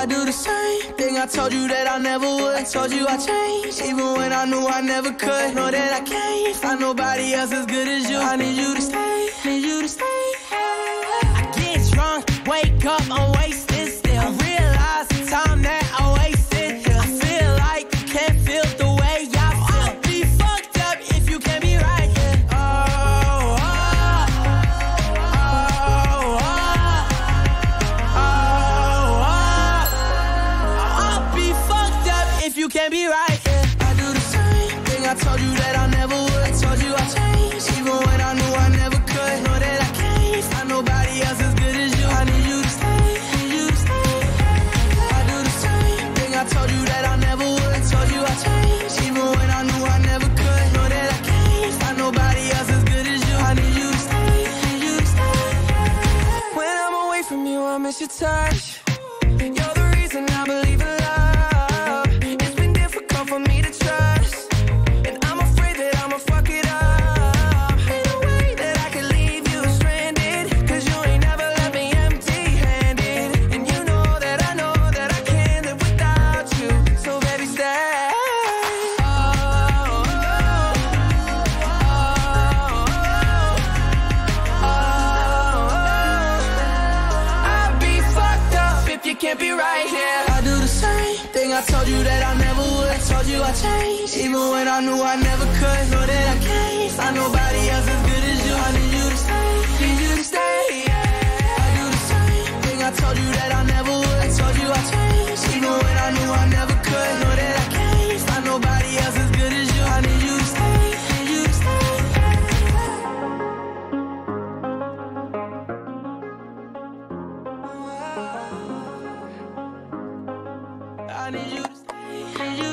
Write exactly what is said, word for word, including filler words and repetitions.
do the same thing I told you that I never would. I told you I changed, even when I knew I never could. Know that I can't find nobody else as good as you. I need you to stay, need you to stay. I get drunk, wake up, I'm wasted still. I realize the time that I wasted. I feel like you can't feel the way I feel. I'll be fucked up if you can't be right here. Oh, oh, oh, oh, oh, oh. I'll be fucked up if you can't be right here. I do the same thing I told you that I never would. I told you I changed, even when I knew I never could. Know that I can't find nobody else as good as you. I need you to stay, need you to stay. I do the same thing I told you that I never would. I told you I changed, even when I knew I never could. Know that I can't find nobody else as good as you. I need you to stay, need you to stay. When I'm away from you, I miss your touch. You're the reason I believe in love. It's been difficult for me to trust, and I'm afraid that I'ma fuck it up. Ain't no way that I can leave you stranded, cause you ain't never left me empty-handed. And you know that I know that I can't live without you. So baby, stay. Oh, oh, oh, oh, oh. I'd be fucked up if you can't be right here. I do the same thing I told you that I never would. I told you I changed, even when I knew I never could. Know that I can't find nobody else as good as you. I need you to stay, need you to stay. Yeah. I do the same thing I told you that I never would. I told you I changed, even when I knew I never could. Know that I can't find nobody else as good as you. I need you to stay, need you to stay. I need you to stay, need you